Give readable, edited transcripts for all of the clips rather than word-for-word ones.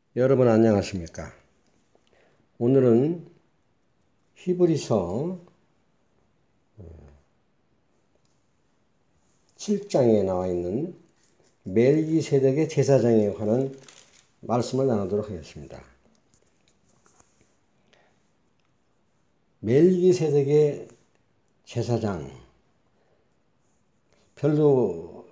여러분 안녕하십니까? 오늘은 히브리서 7장에 나와 있는 멜기세덱의 제사장에 관한 말씀을 나누도록 하겠습니다. 멜기세덱의 제사장, 별로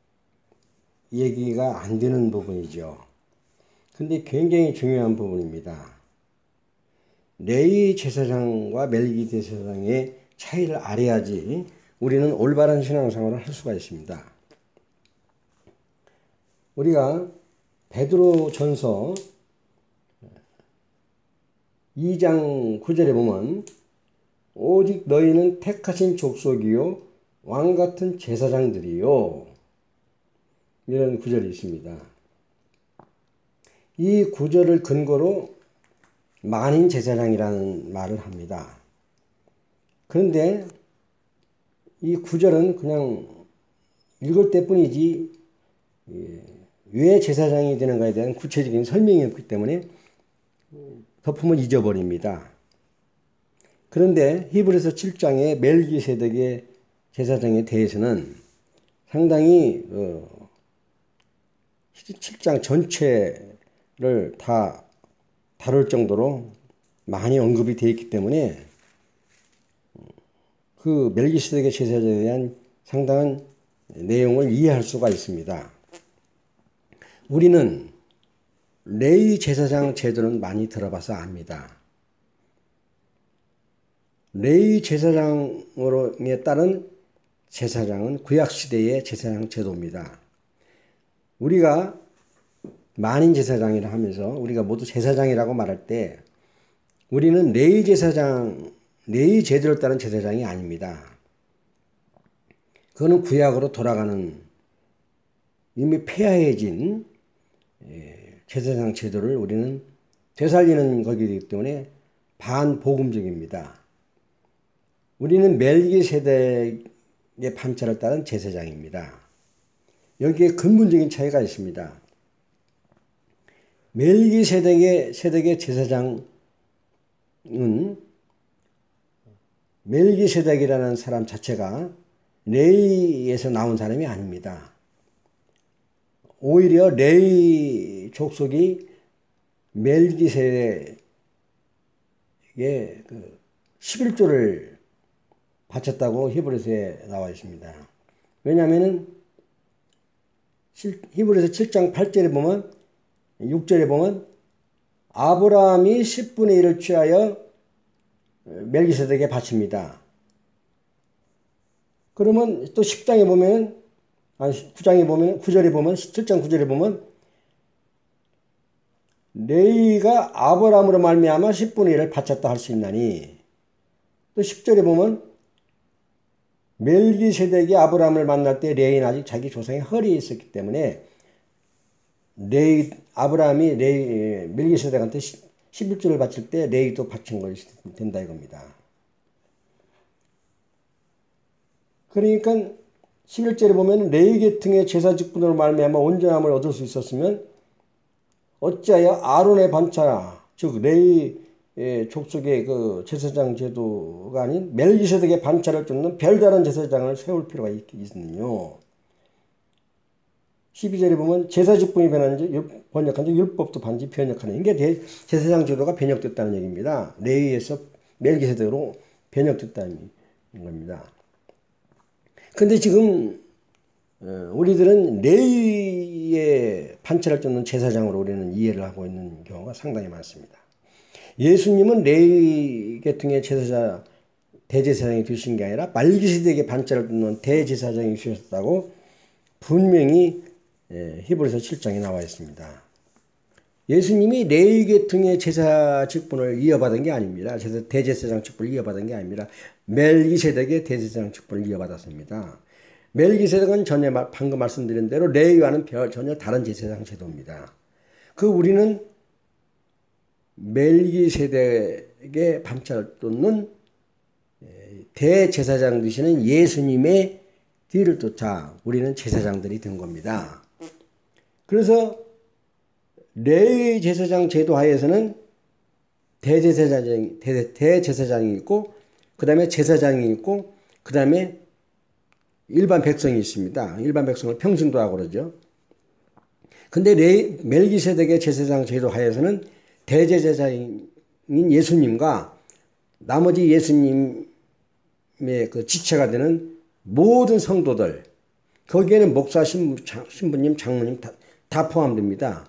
얘기가 안 되는 부분이죠. 근데 굉장히 중요한 부분입니다. 레위 제사장과 멜기세덱 제사장의 차이를 알아야지 우리는 올바른 신앙생활을 할 수가 있습니다. 우리가 베드로전서 2장 9절에 보면 오직 너희는 택하신 족속이요 왕같은 제사장들이요 이런 구절이 있습니다. 이 구절을 근거로 만인 제사장이라는 말을 합니다. 그런데 이 구절은 그냥 읽을 때뿐이지 왜 제사장이 되는가에 대한 구체적인 설명이 없기 때문에 덮으면 잊어버립니다. 그런데 히브리서 7장의 멜기세덱의 제사장에 대해서는 상당히 7장 전체를 다 다룰 정도로 많이 언급이 되어 있기 때문에 그 멜기세덱의 제사장에 대한 상당한 내용을 이해할 수가 있습니다. 우리는 레위 제사장 제도는 많이 들어봐서 압니다. 레위 제사장에 따른 제사장은 구약시대의 제사장 제도입니다. 우리가 만인 제사장이라 하면서 우리가 모두 제사장이라고 말할 때 우리는 레위 제사장, 레위 제도를 따른 제사장이 아닙니다. 그거는 구약으로 돌아가는 이미 폐하해진 제사장 제도를 우리는 되살리는 것이기 때문에 반복음적입니다. 우리는 멜기세덱의 판차를 따른 제사장입니다. 여기에 근본적인 차이가 있습니다. 멜기세덱의 제사장은 멜기세덱이라는 사람 자체가 레위에서 나온 사람이 아닙니다. 오히려 레위 족속이 멜기세덱에게 11조를 바쳤다고 히브리서에 나와 있습니다. 왜냐하면 히브리서 7장 8절에 보면 6절에 보면 아브라함이 10분의 1을 취하여 멜기세덱에게 바칩니다. 그러면 또 10장에 보면 9장에 보면 9절에 보면 7장 9절에 보면 레위가 아브라함으로 말미암아 10분의 1을 바쳤다 할 수 있나니 또 10절에 보면 멜기세덱이 아브라함을 만날 때 레위는 아직 자기 조상의 허리에 있었기 때문에 아브라함이 멜기세덱한테 11조를 바칠 때 레위도 바친 것이 된다 이겁니다. 그러니까 11절에 보면 레위 계통의 제사 직분으로 말미암아 온전함을 얻을 수 있었으면 어찌하여 아론의 반차 즉 레위 족속의 그 제사장 제도가 아닌 멜기세덱의 반차를 쫓는 별다른 제사장을 세울 필요가 있느뇨. 12절에 보면 제사 직분이 번역한 지 율법도 반드시 변역하는 이게 제사장 제도가 변역됐다는 얘기입니다. 레위에서 멜기세덱으로 변역됐다는 겁니다. 근데 지금 우리들은 레위의 판차를 쫓는 제사장으로 우리는 이해를 하고 있는 경우가 상당히 많습니다. 예수님은 레위 계통의 제사장 대제사장이 되신 게 아니라 멜기세덱의 판차를 쫓는 대제사장이 되셨다고 분명히 히브리서 7장에 나와 있습니다. 예수님이 레위 계통의 제사 직분을 이어받은 게 아닙니다. 대제사장 직분을 이어받은 게 아닙니다. 멜기세덱의 대제사장 직분을 이어받았습니다. 멜기세덱은 방금 말씀드린 대로 레위와는 전혀 다른 제사장 제도입니다. 우리는 멜기세덱의 판차를 쫓는 대제사장 되시는 예수님의 뒤를 쫓아 우리는 제사장들이 된 겁니다. 그래서 레위 제사장 제도 하에서는 대제사장이 있고, 그 다음에 제사장이 있고, 그 다음에 일반 백성이 있습니다. 일반 백성을 평신도라고 그러죠. 근데 멜기세덱의 제사장 제도 하에서는 대제사장인 예수님과 나머지 예수님의 그 지체가 되는 모든 성도들, 거기에는 목사, 신부님, 장로님 다 포함됩니다.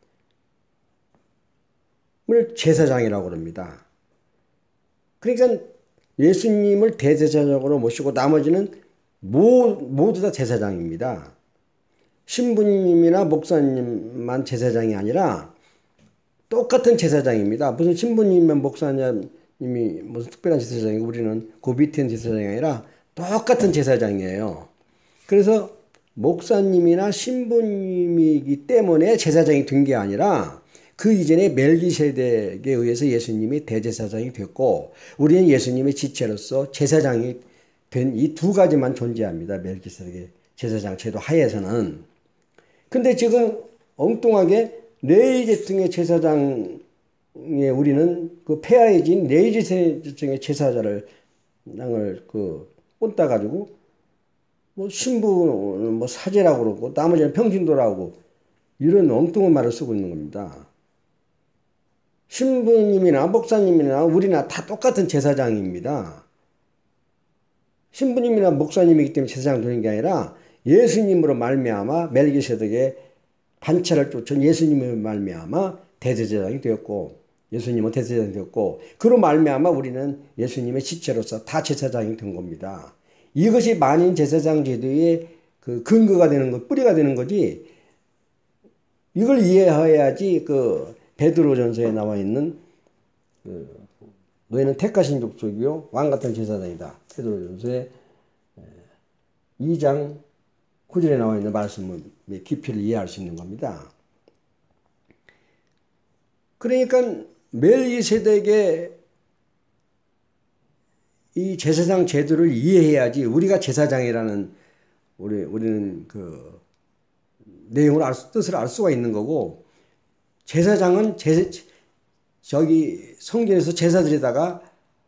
을 제사장이라고 합니다. 그러니까 예수님을 대제사장으로 모시고 나머지는 모두 다 제사장입니다. 신부님이나 목사님만 제사장이 아니라 똑같은 제사장입니다. 무슨 신부님이면 목사님이 무슨 특별한 제사장이고 우리는 그 밑에 제사장이 아니라 똑같은 제사장이에요. 그래서 목사님이나 신부님이기 때문에 제사장이 된 게 아니라 그 이전에 멜기세덱에 의해서 예수님이 대제사장이 됐고 우리는 예수님의 지체로서 제사장이 된 이 두 가지만 존재합니다. 멜기세덱의 제사장 제도 하에서는. 근데 지금 엉뚱하게 레위제등의 제사장에 우리는 그 폐하해진 레위제등의 제사장을 꼰따 가지고 뭐 신부는 뭐 사제라고 그러고 나머지는 평신도라고 이런 엉뚱한 말을 쓰고 있는 겁니다. 신부님이나 목사님이나 우리나 다 똑같은 제사장입니다. 신부님이나 목사님이기 때문에 제사장 되는 게 아니라 예수님으로 말미암아 멜기세덱의 반차를 쫓은 예수님으로 말미암아 대제사장이 되었고 예수님은 대제사장이 되었고 그로 말미암아 우리는 예수님의 지체로서 다 제사장이 된 겁니다. 이것이 만인 제사장 제도의 그 근거가 되는 것, 뿌리가 되는 거지. 이걸 이해해야지 그 베드로전서에 나와 있는 너희는 택하신 족속이요 왕 같은 제사장이다. 베드로전서의 2장 9절에 나와 있는 말씀의 깊이를 이해할 수 있는 겁니다. 그러니까 멜기세덱의 이 제사장 제도를 이해해야지 우리가 제사장이라는 우리는 그 내용을 뜻을 알 수가 있는 거고 제사장은 저기 성전에서 제사드리다가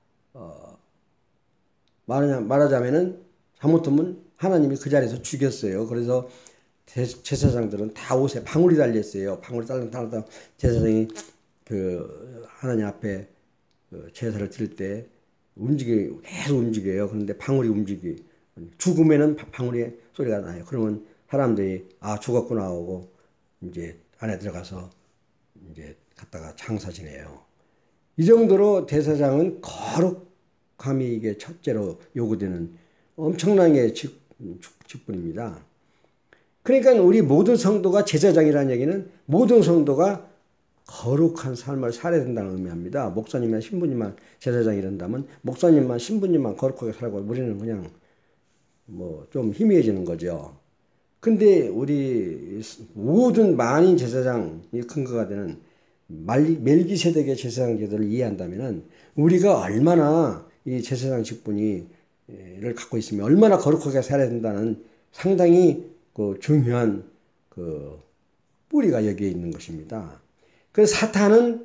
말하자면은 잘못하면 하나님이 그 자리에서 죽였어요. 그래서 제사장들은 다 옷에 방울이 달렸어요. 방울이 달렸다 제사장이 그 하나님 앞에 제사를 드릴 때 계속 움직여요. 그런데 방울이 죽으면은 방울이 소리가 나요. 그러면 사람들이 죽었구나 하고 이제 안에 들어가서 이제 갔다가 장사 지내요. 이 정도로 제사장은 거룩함이 이게 첫째로 요구되는 엄청나게 직분입니다. 그러니까 우리 모든 성도가 제사장이라는 얘기는 모든 성도가 거룩한 삶을 살아야 된다는 의미합니다. 목사님이나 신부님만 제사장이 된다면 목사님만 신부님만 거룩하게 살고 우리는 그냥 뭐 좀 희미해지는 거죠. 근데 우리 모든 만인 제사장이 근거가 되는 멜기세덱의 제사장 제도를 이해한다면은 우리가 얼마나 이 제사장 직분을 갖고 있으면 얼마나 거룩하게 살아야 된다는 상당히 그 중요한 그 뿌리가 여기에 있는 것입니다. 그래서 사탄은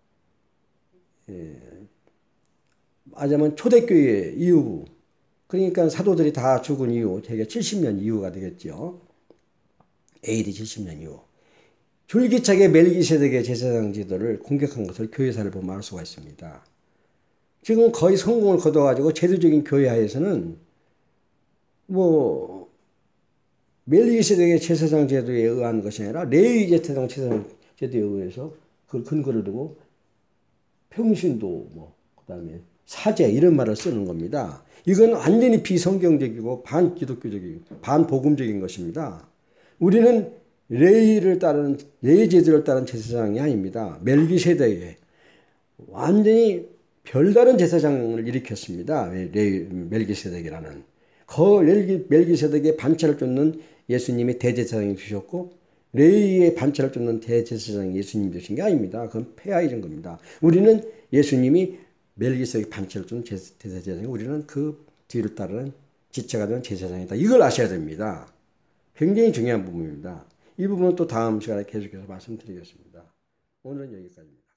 말하자면 초대교회 이후 그러니까 사도들이 다 죽은 이후 대개 70년 이후가 되겠죠. AD 70년 이후. 줄기차게 멜기세덱의 제사장 제도를 공격한 것을 교회사를 보면 알 수가 있습니다. 지금 거의 성공을 거둬가지고 제도적인 교회하에서는 뭐 멜기세덱의 제사장 제도에 의한 것이 아니라 레위 제사장 제도에 의해서 그걸 근거를 두고 평신도 그다음에 사제 이런 말을 쓰는 겁니다. 이건 완전히 비성경적이고 반기독교적이고 반복음적인 것입니다. 우리는 레위 제도를 따른 제사장이 아닙니다. 멜기세덱의 완전히 별다른 제사장을 일으켰습니다. 멜기세덱이라는. 멜기세덱의 반차를 쫓는 예수님이 대제사장이 되셨고 레위의 반차를 쫓는 대제사장이 예수님이 되신 게 아닙니다. 그건 폐하해진 겁니다. 우리는 예수님이 멜기세덱의 반차를 쫓는 대제사장이 우리는 그 뒤를 따르는 지체가 되는 제사장이다. 이걸 아셔야 됩니다. 굉장히 중요한 부분입니다. 이 부분은 또 다음 시간에 계속해서 말씀드리겠습니다. 오늘은 여기까지입니다.